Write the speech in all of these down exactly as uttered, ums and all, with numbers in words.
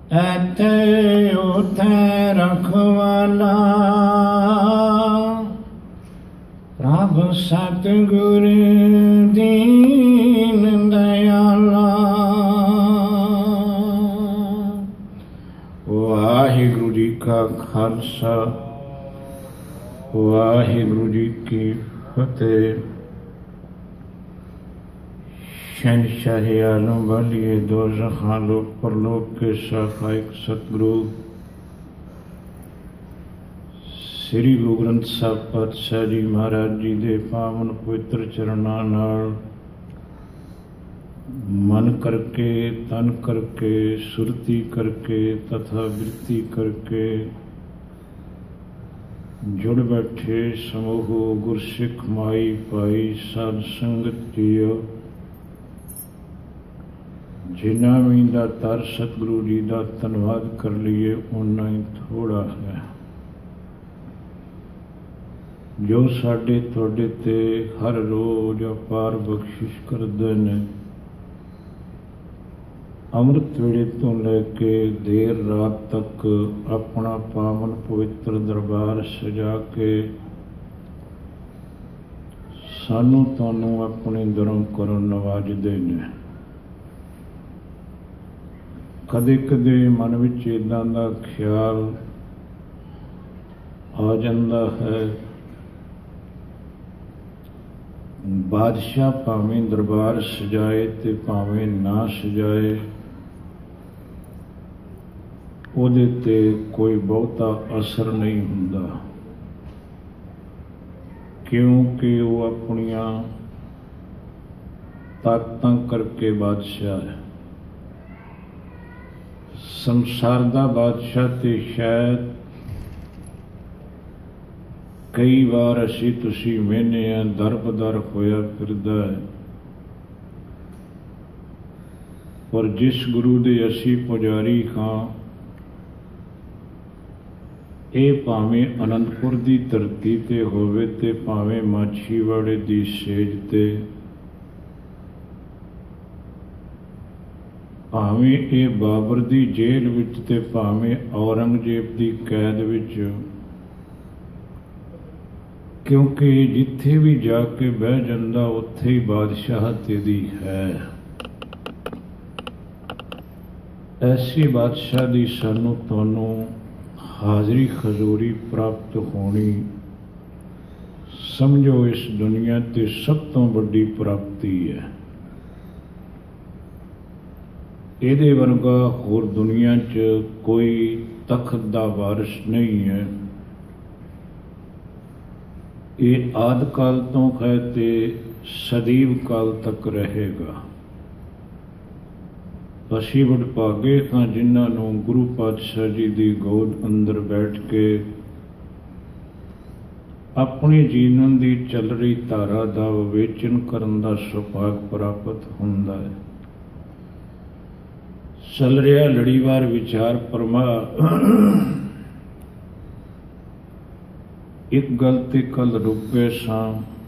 ਐਥੇ ਉਥੇ ਰਖਵਾਲਾ ਪ੍ਰਭ ਸਤਿਗੁਰ ਦੀਨ ਦਇਆਲਾ। ਵਾਹਿਗੁਰੂ ਜੀ ਕਾ ਖਾਲਸਾ ਵਾਹਿਗੁਰੂ ਜੀ ਕੀ ਫਤਿਹ। शहनशाह आलम वालिए दो जहां लोक परलोक के सहायक सतगुरु श्री गुरु ग्रंथ साहिब पातशाह जी महाराज जी दे पावन पवित्र चरणां नाल मन करके तन करके सुरती करके तथा वृत्ति करके जुड़ बैठे समूह गुरसिख माई भाई साध संगत जीओ। जिन्ना भी दा तर सतगुरु जी का धन्यवाद कर लीए उन्ना ही थोड़ा है। जो साडे तुहाडे ते हर रोज अपार बख्शिश करदे ने, अमृत वेले तो लैके देर रात तक अपना पावन पवित्र दरबार सजा के सानू तुहानू अपने दरों करों नवाजदे ने। कदे कदे मन विच इदां दा ख्याल आ जांदा है, बादशाह भावें दरबार सजाए ते भावें ना सजाए, उहदे ते कोई बहुता असर नहीं हुंदा, क्योंकि वो अपनियां ताकतां करके बादशाह है। संसार दा बादशाह ते शायद कई बार असी तुसी मेहने दर बदर होया फिरदा है, पर जिस गुरु दे असी पुजारी हाँ, ये भावें आनंदपुर दी धरती ते होवे ते भावें माछीवाड़े दी सेज ते, भावें ये बाबर दी जेल विच ते भावें औरंगजेब दी कैद विच, क्योंकि जिथे भी जाके बह जांदा उत्थे ही बादशाह तेदी है। ऐसी बादशाह दी सानू तुहानू हाजरी खजूरी प्राप्त होनी समझो इस दुनिया ते सब तो बड़ी प्राप्ति है। ਇਹਦੇ ਵਰਗਾ ਹੋਰ दुनिया च कोई तखत दा वारिस नहीं है। ये आद काल तो है ते सदैव काल तक रहेगा। असी वडभागे हाँ जिन्हां नूं गुरु पातशाह जी दी गोद अंदर बैठ के अपने जीवन दी चल रही धारा दा विवेचन करन दा सुभाग प्राप्त हुंदा है। चल रहा लड़ीवार विचार परमा एक गल ते कल रुके सां,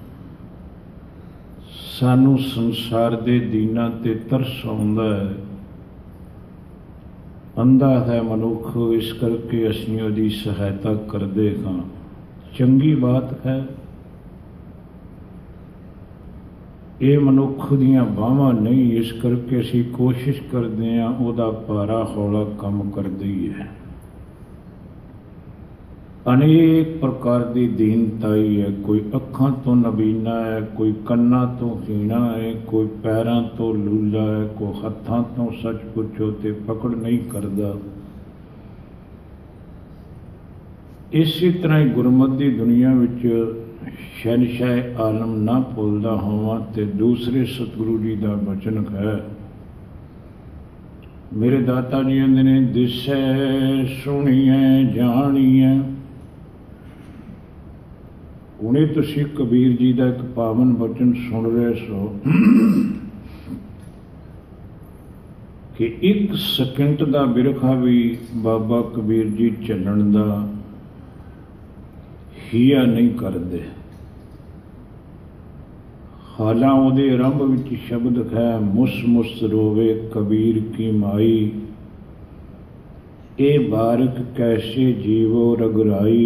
सानू संसार दे दीना ते तरस आउंदा है। अंधा है मनुख, इस करके असीं उहदी सहायता करदे हां। चंगी बात है, ये मनुख दियां बाहां नहीं, इस करके असी कोशिश करते हैं उहदा भारा हौला कम कर दईए। अनेक प्रकार की दीनताई है, कोई अखां तो नबीना है, कोई कन्ना तो हीना है, कोई पैरां तो लूला है, कोई हत्थां तो सच पुछो ते पकड़ नहीं करदा। इसी तरह ही गुरमत की दुनिया विच शहनशाह आलम ना भुलदा होवां ते दूसरे सतगुरु जी का वचन है। मेरे दाता जी आंदे ने दिसै सुणीए जाणीए। हुणे तुसीं कबीर जी का एक पावन वचन सुन रहे सो कि एक सेकंड का बिरखा भी बाबा कबीर जी चलण का हिया नहीं करते। हालां उहदे आरंभ विच शब्द है, मुस मुस रोवे कबीर की माई, ए बारक कैसे जीवो रघुराई,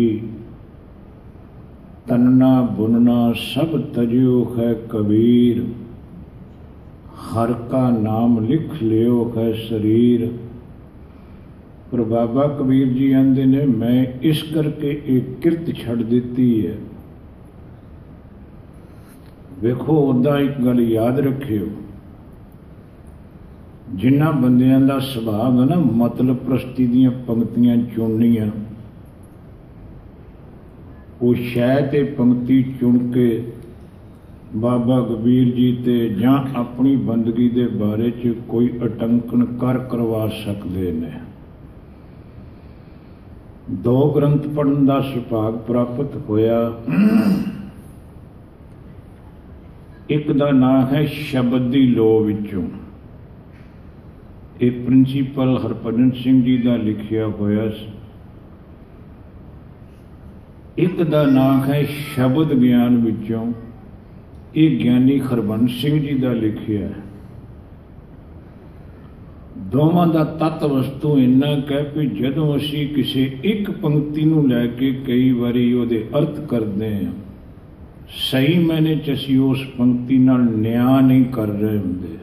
तन्ना बुनना सब तजियो है कबीर, हर का नाम लिख लियो है शरीर। पर बाबा कबीर जी आंदे ने मैं इस करके एक किरत छड़ दी है। वेखो उदा एक गल याद रखियो, जिन्ना बंदियां दा सुभाव है ना मतलब प्रस्ती दियां पंक्तियां चुननियां, वो शायद ये पंक्ति चुन के बाबा कबीर जी ते जां अपनी बंदगी दे बारे च कोई अटंकन कर करवा सकते ने। दो ग्रंथ पढ़न का सुभाग प्राप्त होया। एक दा नाम है शब्द दी लो विचों, ये प्रिंसीपल हरभजन सिंह जी का लिखिया होया। एक दा नाम है शब्द ज्ञान विचों, ये ज्ञानी हरबंस सिंह जी का लिखिया है। दोवां दा तत्त वस्तु इन्ना कह भी जदों असी किसी एक पंक्ति नूं लैके कई बारी उहदे अर्थ करते हैं, सही मैंने च असी उस पंक्ति नाल न्याय नहीं कर रहे हुंदे।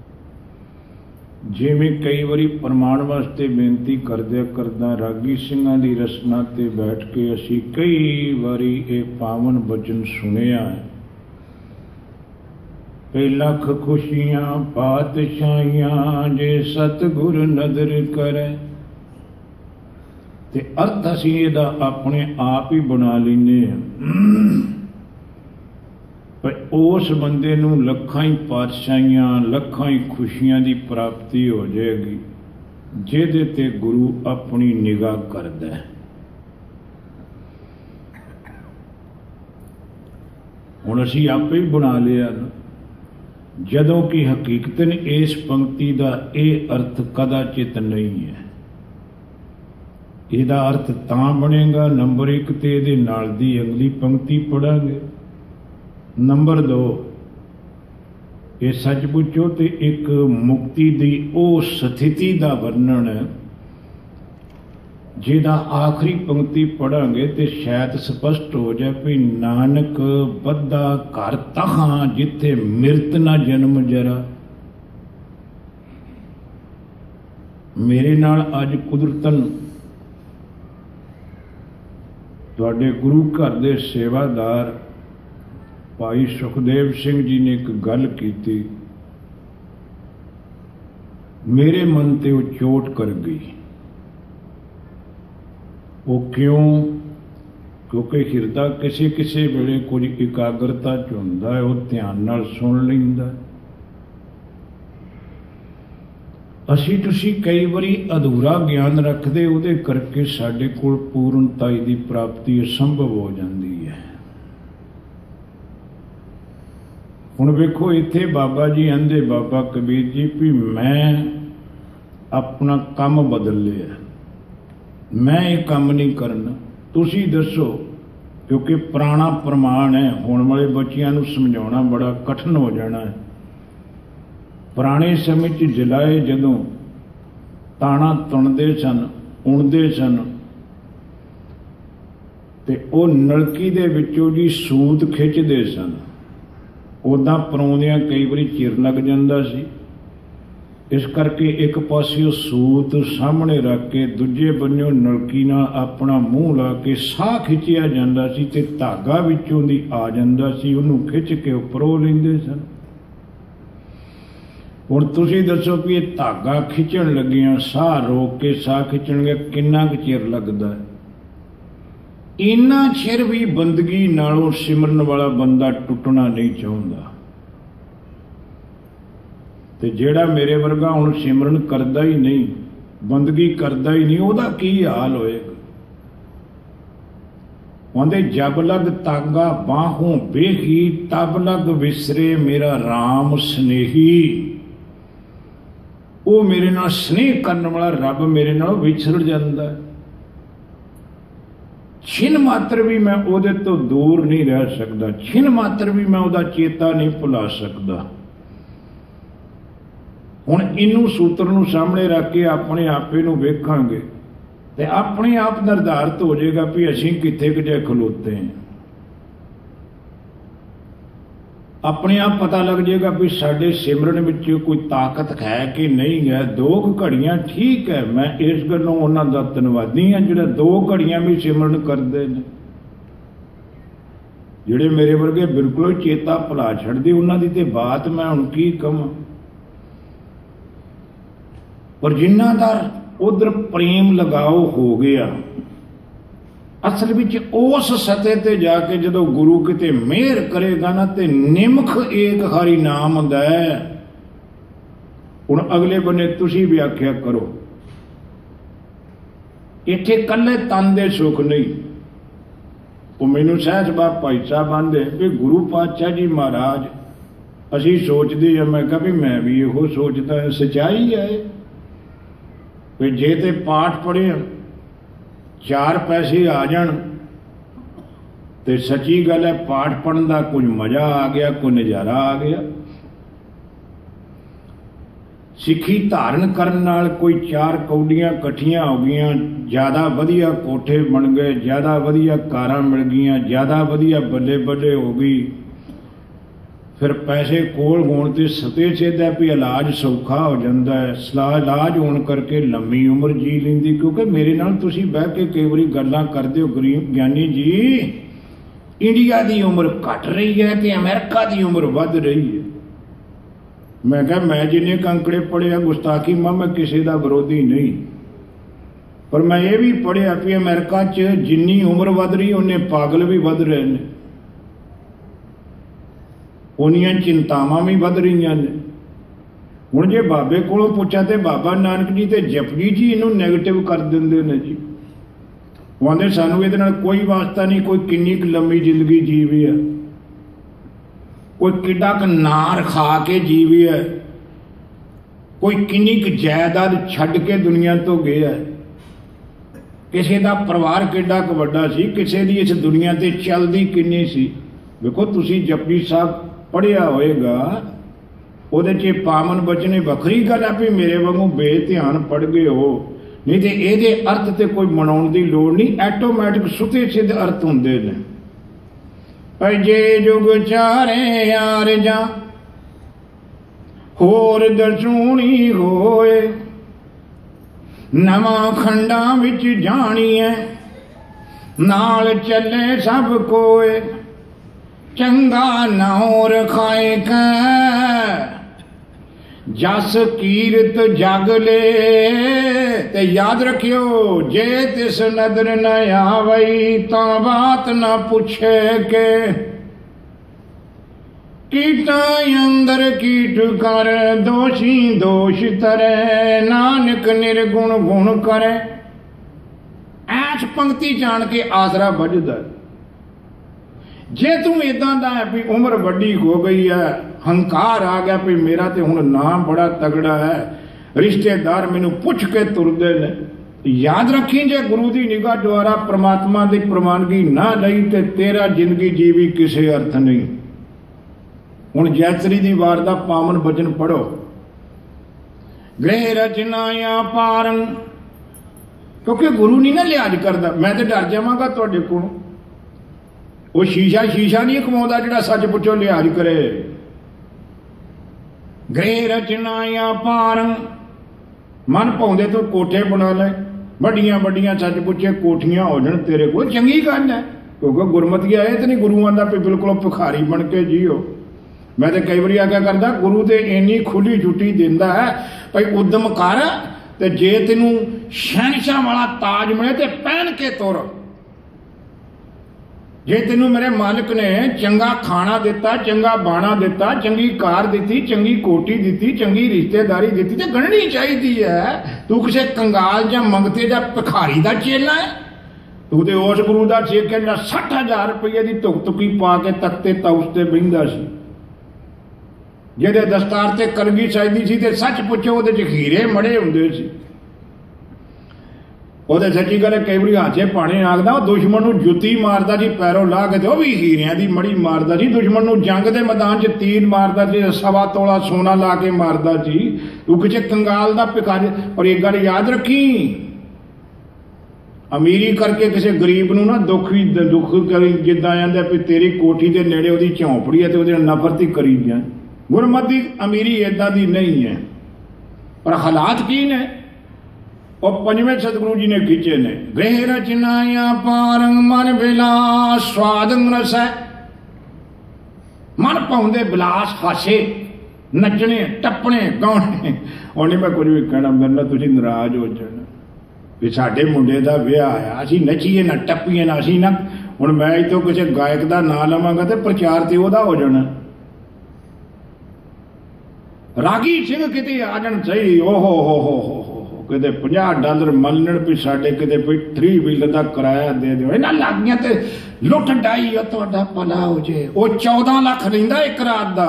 जिवें कई बारी प्रमाण वास्ते बेनती करदे करदा रागी सिंहां दी रसना ते बैठ के असी कई बारी ये पावन वचन सुनिया है। लख खुशियां पातशाहियां जे सतगुर नदर करे, ते अर्थ असी इहदा अपने आप ही बना लेने पर उस बंदे नूं लखां ही पातशाहियां लखां ही खुशियां दी प्राप्ति हो जाएगी जिहदे ते गुरु अपनी निगाह करदा है। हुण असी आपे ही बना लिया ना, जदों की हकीकतन इस पंक्ति का यह अर्थ कदाचित नहीं है। इसका अर्थ तां बनेगा, नंबर एक तो ये नाल दी अगली पंक्ति पढ़ांगे, नंबर दो ये सच पुछो तो एक मुक्ति की वो स्थिति का वर्णन है जिहदा आखिरी पंक्ति पढ़ांगे तो शायद स्पष्ट हो जाए भी नानक बद्दा घर तहां जिथे मिरत ना जन्म जरा। मेरे नाल अज कुदरतन तुहाडे गुरु घर दे सेवादार भाई सुखदेव सिंह जी ने एक गल की, मेरे मन ते वो चोट कर गई। वो क्यों? क्योंकि हिरदा किसी किसी वेले कुछ एकाग्रता च हुंदा है, वो ध्यान नाल सुन लैंदा। असी तुसी कई बारी अधूरा ज्ञान रखते, उहदे करके साडे कोल पूर्णताई दी प्राप्ति असंभव हो जाती है। हुण वेखो इत्थे बाबा जी आंदे, बाबा कबीर जी भी मैं अपना काम बदल लिया, मैं ये काम नहीं करना, तुसी दसो। क्योंकि पुराना प्रमाण है, होने वाले बच्चियां नूं समझाउणा बड़ा कठिन हो जाना है। पुराने समय च जलाए जदों ताना तुणदे सन, उणदे सन, ते ओ नलकी दे विचों जी सूत खिंचदे सन। उदां पराउंदियां कई बारी चिर लग जांदा सी, इस करके एक पासियों सूत सामने रख के दूजे बन्नों नलकी नाल अपना मूँह ला के साह खिंचिया जांदा सी ते धागा विचों दी आ जांदा सी, उहनूं खिंच के उपरों लैंदे सन। हुण तुसीं दसो कि ये धागा खिंचण लगियां साह रोक के साह खिंचणगे किन्ना क चिर लगदा है? इन्ना चिर भी बंदगी नालों सिमरन वाला बंदा टुटना नहीं चाहुंदा। ते जेड़ा मेरे वर्गा हुण सिमरन करदा ही नहीं, बंदगी करदा ही नहीं, उहदा की हाल होएगा? आंदे जब लग तागा बाहों बेही, तब लग विसरे मेरा राम स्नेही। वो मेरे नाल स्नेह करने वाला रब मेरे नाल विछड़ जांदा है। छिन मात्र भी मैं उहदे तो दूर नहीं रह सकदा, छिन मात्र भी मैं उहदा चेता नहीं भुला सकदा। हुण इनू सूत्र नूं सामने रख के अपने आपे नूं वेखांगे तो अपने आप निर्धारित हो जाएगा भी असीं कित्थे किते खलोते हैं। अपने आप पता लग जाएगा भी साडे सिमरन विच कोई ताकत है कि नहीं है। दो घड़ियां ठीक है, मैं इस गल्लों उन्हां दा धन्नवादी हां जिहड़े दो घड़ियां भी सिमरन करदे ने। जिहड़े मेरे वर्गे बिल्कुल चेता भुला छड्डदे उन्हां दी ते बात मैं हुण की कहां। पर जिन्हां दा उधर प्रेम लगाओ हो गया, असल विच उस सतह ते जाके जदों गुरु किते मेहर करेगा ना ते निमख एक हारी नाम हुंदा है। हुण अगले बन्ने तुसीं व्याख्या करो, इत्थे कल्ले तन दे सुख नहीं। वो मैनूं सहज बाब भाई साहब आंदे भी गुरु पातशाह जी महाराज असीं सोचदे आ, मैं कहा भी मैं भी इहो सोचदा, सच्चाई है भी जे ते पाठ पढ़े चार पैसे आ जान ते सच्ची गल है पाठ पढ़न दा कुछ मजा आ गया, कोई नज़ारा आ गया। सिक्खी धारण करन नाल कोई चार कौडियां इकट्ठियां हो गईयां, ज़्यादा वधिया कोठे बन गए, ज़्यादा वधिया कारां मिल गईयां, ज़्यादा वधिया बल्ले बल्ले हो गई। फिर पैसे कोल होण ते सते चेदा भी इलाज सौखा हो जाता है। सलाह इलाज होने करके लंबी उम्र जी लेंदी। क्योंकि मेरे नाल तुसीं बह के कई बारी गल्लां करदे हो गरीब ज्ञानी जी, इंडिया की उम्र घट रही है ते अमेरिका की उम्र वध रही है। मैं कहा मैं जिन्ने अंकड़े पढ़िया गुस्ताखी मां मैं किसी का विरोधी नहीं, पर मैं ये भी पढ़िया भी अमेरिका च जिन्नी उम्र वध रही उन्ने पागल भी वध रहे हैं, उन्नियां चिंतावां भी वध रही ने। हुण जे बाबे कोलों पुछा तो बाबा नानक जी ते जपजी जी इनू नैगेटिव कर देंदे ने जी। वो आंदे सानू इहदे नाल कोई वास्ता नहीं, कोई किन्नी क लंबी जिंदगी जीवी है, कोई किड्डा क नार खा के जीवी है, कोई किन्नी क जायदाद छड्ड के दुनिया तो गया है, किसी का परिवार किड्डा क वड्डा सी, किसी दी इस दुनिया ते चलदी किन्नी सी। देखो तुसीं जपजी साहब पढ़िया होएगा, उहदे च पावन बचने वखरी गल है भी मेरे वांगू बेध्यान पढ़ गए हो, नहीं तो ये अर्थ ते कोई मनाउण दी लोड़ नहीं, ऐटोमैटिक सुते सिद्ध अर्थ हुंदे ने। अजे जुग चारे यार जा होर दसूणी होए, नवां खंडां विच जाणीए नाल चले सब कोए, चंगा नाम रखाए कै जस कीरत जग ले। ते याद रखियो जे तिस नदर न आवई तां बात न पुछे के, कीटा अंदर कीट कर दोषी दोष तरे, नानक निर्गुण गुण करे। ऐस पंक्ति जान के आसरा बजदा। जे तू इदा दा है भी उम्र वड्डी हो गई है, हंकार आ गया भी मेरा तो हुण नाम बड़ा तगड़ा है, रिश्तेदार मैनू पुछ के तुरदे ने, याद रखी जे गुरु की निगाह द्वारा परमात्मा की प्रवानगी ना लई ते तेरा जिंदगी जीवी किसी अर्थ नहीं। हुण जैतरी दी वार दा पावन वचन पढ़ो, गृह रचनाया पारन, क्योंकि गुरु नहीं ना लिहाज करता। मैं तो डर जावांगा तुहाडे कोलों, वो शीशा शीशा नहीं कमाउंदा जिहड़ा सच पुछो लिहाज करे। गृह रचनाया पारन, मन पाउंदे तू कोठे बना ले, वड्डियां वड्डियां सच पुछे कोठियां हो जाण तेरे कोल, चंगी गल है। क्योंकि गुरमति आए तो नहीं गुरुआं दा बिल्कुल भिखारी बन के जीओ। मैं तो कई बार आग्या करदा गुरु तो इन्नी खुली छुट्टी दिंदा है भाई उद्यम कर, ते जे तेनू शहनशाह वाला ताज मिले तो पहन के तुर। जे तेनू मेरे मालिक ने चंगा खाना दिता, चंगा बाणा दिता, चंगी कार दी, चंगी कोठी दी, चंगी रिश्तेदारी दी, तो गणनी चाहिए है। तू किसी कंगाल या मंगते या भिखारी का चेला है? तू तो उस गुरु का सिख है जो सठ हजार रुपये की तुक तुकी पा के तख्ते तउस से बहिंदा सी, जिहदे दस्तार ते कलगी सजदी सी, ते सच पुछो वो हीरे मड़े हुंदे सी। ਉਹਦੇ सच्ची गल कई बार हाथे पाने आखदा दुश्मन नूं जुत्ती मारदा जी पैरों ला के, तो भी हीरियां दी मड़ी मारदा जी। दुश्मन नूं जंग दे मैदान च तीर मारदा जी, सवा तोला सोना ला के मारदा जी। तू किसी कंगाल दा भिखारी। और एक गल याद रखी, अमीरी करके किसी गरीब नूं ना दुख ही दुख करी जिद्दां आंदा भी तेरी कोठी के नेड़े उहदी झोंपड़ी है तो उहदे नफरत ही करी जाए। गुरमत की अमीरी इदां दी नहीं है, पर हालात की ने वो पंजवें सतगुरु जी ने खिंचे ने। गृह रचनाया पारंग मन बिलास स्वादंग रस है, मन पाउंदे बिलास हासे नचने टप्पने गाने। उन्हें मैं कुछ भी कहना मेरे नाल तुसीं नाराज हो जाना भी साडे मुंडे दा विआह आया असीं नचीए ना टप्पीए ना असीं ना। हुण मैं इत्थों किसी गायक का नाम लवांगा तो प्रचार तो वह हो जाना। रागी सिंह किते आ जाण सही ओहो हो हो हो हो किते पचास डॉलर मलण भी साडे किते भी थ्री व्हीलर का किराया दे दो इन्हां लागियां ते लुट डाई तुहाडा भला हो जे। वो चौदह लाख लैंदा एक रात का।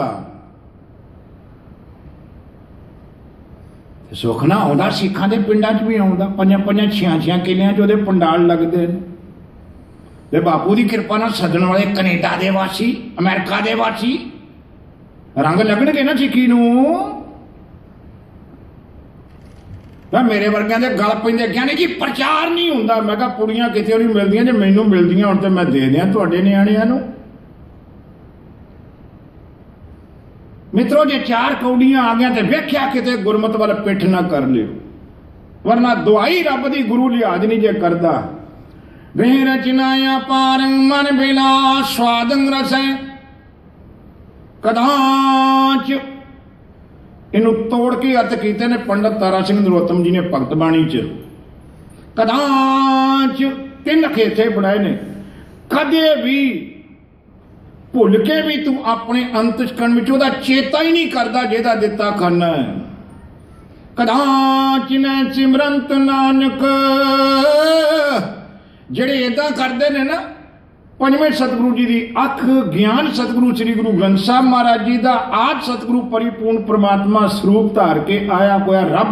सुख ना आउंदा सिखां दे पिंडां च भी आउंदा पंज पंज छियां छियां किलियां च ओहदे पंडाल लगदे ने ते बापू की किरपा नाल सदन वाले कनेडा दे वासी अमेरिका दे वासी रंग लगणगे ना सिक्की नूं। मेरे वर्गियां दे गल पैंदे कहने जी प्रचार नहीं हुंदा। मैं कहा कुड़ियां किते नहीं मिलदियां जे मैनूं मिलदियां हुण ते मैं दे दियां तुहाडे निआणिआं नूं। मित्रों जे चार कौड़ियां आ गया तो वेख्या किते गुरमत वाल पिठ ना कर लियो, वरना दुआई रब दी गुरु लिहाज नहीं जे करदा। गृह रचनाया पारंग मन बिलास स्वादंग रस है, कदाच इनू तोड़ के अर्थ किए ने पंडित तारा सिंह नरोत्तम जी ने भगत बाणी च। कदाच तीन खेते बनाए ने, कदे भी भुल के भी तू अपने अंतस्करण में ओहदा चेता ही नहीं करता जेदा दिता खाना है। कदाच न सिमरंत नानक जेड़े इदा करते ने ना पंजवें सतगुरु जी की अख ज्ञान सतगुरु श्री गुरु ग्रंथ साहब महाराज जी का आद सतगुरु परिपूर्ण परमात्मा स्वरूप धार के आया होया रब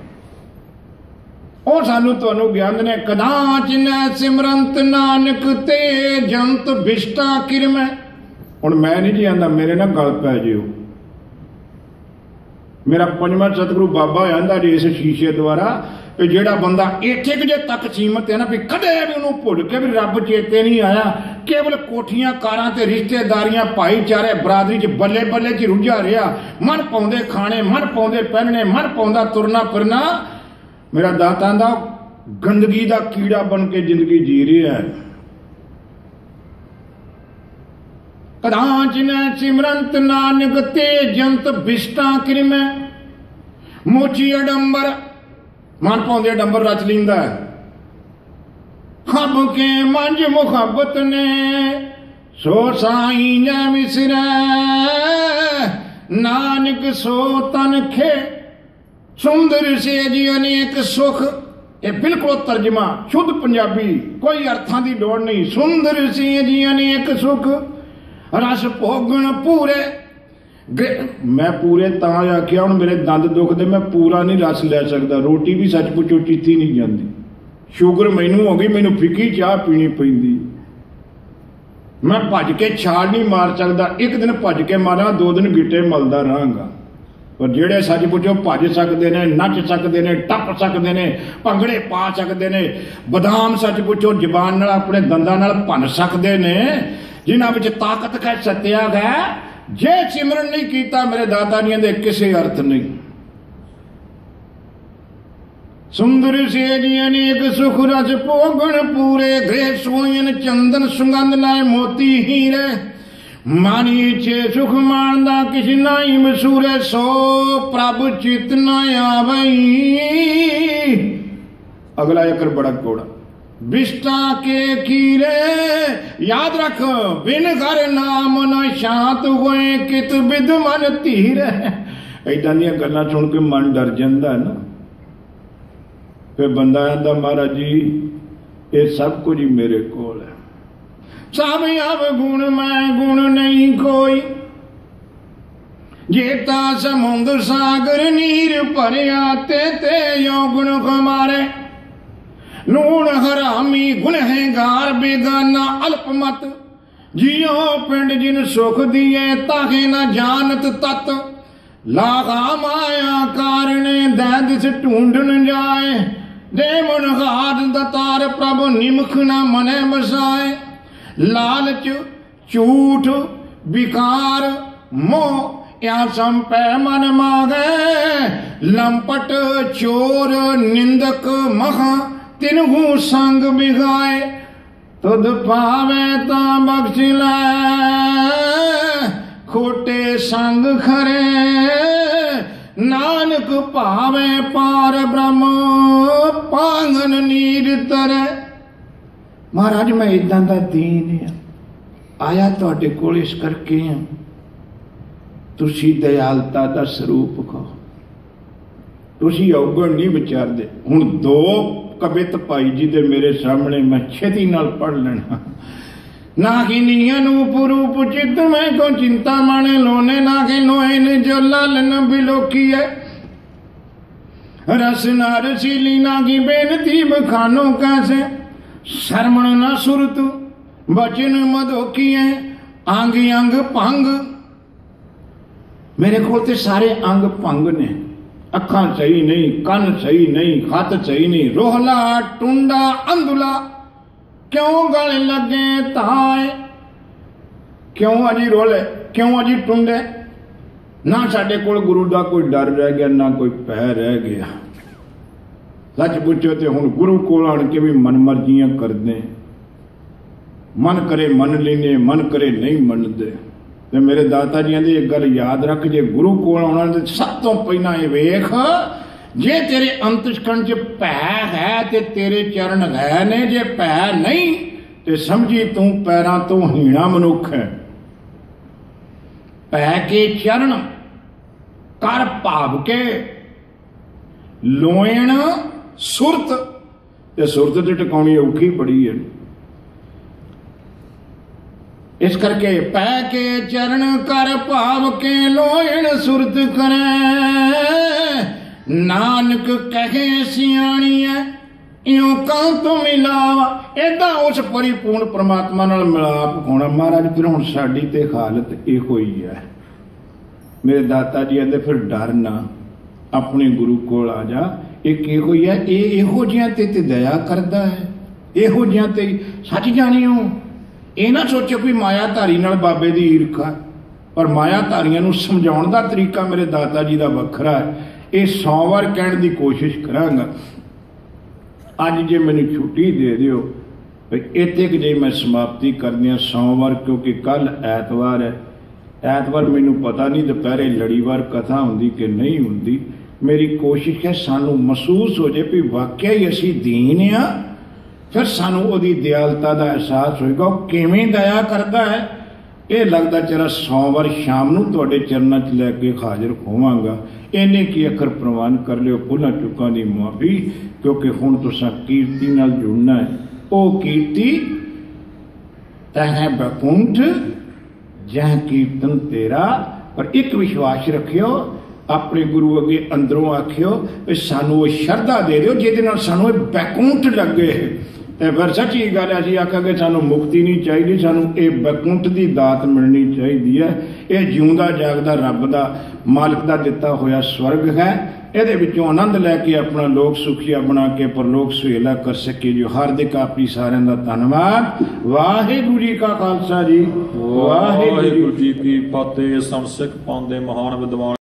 और सानू तुहानू ज्ञान ने। कदाच न सिमरंत नानक ते जंत बिष्टा किरम। हुण मैं नहीं जी आंदा मेरे ना गल पै जिओ। मेरा पंजवां सतगुरु बाबा आंदा जी इस शीशे द्वारा कि जेड़ा बंदा इत्थे जे तक सीमत है ना भी कदे भी उन्होंने भुल के भी रब चेते नहीं आया, केवल कोठियां कारां ते रिश्तेदारियां भाईचारे बरादरी च बल्ले बल्ले च रुझा रहा, मन पाउंदे खाने मन पाउंदे पहनने मन पाउंदा तुरना फिरना। मेरा दाता आंदा गंदगी का कीड़ा बन के जिंदगी जी रहा है। कदाच न सिमरंत नानक ते जंत बिष्टा किरम। मोची अडंबर मन पाउंदे अडंबर रच लींदा है। खब के मंझ मुहब्बत ने सो साई न विसरै, नानक सो तन खे सुंदर से जी अनेक सुख। ये बिल्कुल तर्जमा शुद्ध पंजाबी, कोई अर्थां की दौड़ नहीं। सुंदर से जी अनेक सुख रस भोगण पूरे। मैं पूरे तां आख्या हुण मेरे दंद दुखदे मैं पूरा नहीं रस लै सकदा। रोटी भी सच पुछो चीती नहीं जाती। शुगर मैनू हो गई, मैनू फिक्की चाह पीनी पैंदी। मैं भज के छाल नहीं मार सकदा। एक दिन भज के मारा दो दिन गिट्टे मलदा रहांगा। पर जेड़े सच पुछो भज सकते हैं, नच सकते हैं, टप सकते हैं, भंगड़े पा सकते हैं, बदाम सच पुछो जबान नाल अपने दंदां नाल भन सकते हैं, जिन्हां विच ताकत कै सत्या है। जे सिमरन नहीं किया मेरे दाता जी दे किसी अर्थ नहीं। सुंदर से जी अनेक सुख रस भोगण पूरे। गृह सोयन चंदन सुगंध लाए मोती हीरे। मानी छे सुख मानदा किस नाई मसूरे। सो प्रभ चित न आवई। अगला एक बड़ा कोड़ा बिष्टा के कीरे। याद रख बिन घर नाम न शांत होए कित बिद मन धीर। ऐदां दियां गल्लां सुन के मन डर जांदा ना। फिर बंदा आंदा महाराज जी ये सब कुछ ही मेरे कोल है। सब अब गुण मैं गुण नहीं कोई। जेता समुद्र सागर नीर भरिया ते ते यो गुण हमारे। नून हरामी गुनहगार बेगाना अल्पमत। जियो पिंड जिन सुख दिए ताहे न जानत तत। लागा माया कारणे दैदिस ढूंढन जाए। दे मन हाथ दतार प्रभु निमख न मने बसाए। लालच झूठ विकार मोह या संपै मन मागे। लंपट चोर निंदक महा तिनहु संग बिगाए। तुद पावे ता बख्श लै खोटे संग खरे। नानक भावे पार ब्रह्म पांगन नीर तरे। महाराज मैं इदां दा दीन आ आया तुहाडे कोल इस करके आ तुसी दयालता दा स्वरूप कहो। तुसी अवगण नहीं विचारदे। हुण दो कवित भाई जी दे मेरे सामने मैं छेती नाल पढ़ लेना। ना कि नियन रूप चित में को चिंता माने लोने। ना कि नोएन जो लालन बिलोकी है। रस नारसीली ना की बेनती बखानो कैसे। शर्मण न सुरत बचन मधोकी है। अंग अंग भंग मेरे को ते सारे अंग भंग ने। अखां सही नहीं, कन सही नहीं, हथ सही नहीं। रोहला टुंडा अंधुला क्यों गल लगे ताए। क्यों अजी रोले क्यों अजी टुंडे। ना साडे कोल गुरु दा कोई डर रह गया ना कोई पै रह गया। सच पूछो तो हुण गुरु कोल आण के भी मन मर्जियां करदे। मन करे मन लेने मन करे नहीं मनदे। ते मेरे दाता जी ने एक गल याद रख जे गुरु कोल आउणा ते सब तो पहला ये वेख जे तेरे अंतस्करण च भै है ते तेरे चरण है ने। जे भै नहीं ते समझी तू पैरां तो हीणा मनुख है। भै के चरण कर भाव के लोएण सुरत। ते सुरत ते टिकाउणी औखी बड़ी है। इस करके पै के चरण कर भाव के लोएण सुरत करे। नानक कहे सियाणी है इं कां तो मिलावा। इदा उस परिपूर्ण परमात्मा नाल मिलाप होना। महाराज फिर हुण साडी ते हालत इहो ही है। मेरे दाता जी आंदे फिर डर ना अपने गुरु कोल आ जा। एक इहो ही है ये इहो जिहां ते ते दया करदा है। इहो जिहां ते सच जाणियो। ये ना सोचो कि मायाधारी नाल बाबे दी ईर्खा। पर मायाधारियां नूं समझाउण दा तरीका मेरे दाता जी दा वखरा है। ये सौ बार कहण दी कोशिश करांगा। अज जे मैनूं छुट्टी दे दिओ इत्थे कि जे मैं समाप्ति करदियां सौ बार क्योंकि कल ऐतवार है। ऐतवार मैनूं पता नहीं दोपहरे लड़ीवार कथा हुंदी कि नहीं हुंदी। मेरी कोशिश है सानूं महसूस हो जाए भी वाकई ही असीं दीन आ। फिर सानू ओदी दयालता का एहसास होएगा किवें दया करता है। ये लगता चला सौ बार शाम नूं तुहाडे चरणों च लैके हाजिर होवांगा। इन्ने की अखर प्रवान कर लियो भुलां चुकां दी मुआफी क्योंकि हुण तुसां कीर्ति नाल जुड़ना है। ओ कीर्ति तह बैकुंठ जह कीर्तन तेरा। पर एक विश्वास रखियो अपने गुरु अगे अंदरों आखियो सानू वो श्रद्धा दे दिओ जिहदे नाल सानू बैकुंठ लगे। तो फिर सच्ची गल असीं आखांगे सानू मुक्ति नहीं चाहिए सानू ये बैकुंठ की दात मिलनी चाहिए है। ये जिउंदा जागदा रब दा मालिक दा दिता होया स्वर्ग है। ये विचों आनंद लैके अपना लोक सुखिया बना के परलोक सुहेला कर सके। जो हार्दिक आपी सारिਆਂ ਦਾ धन्यवाद। वाहिगुरू जी का खालसा जी वाहिगुरू जी की फतेह। संसिक पांदे महान विद्वान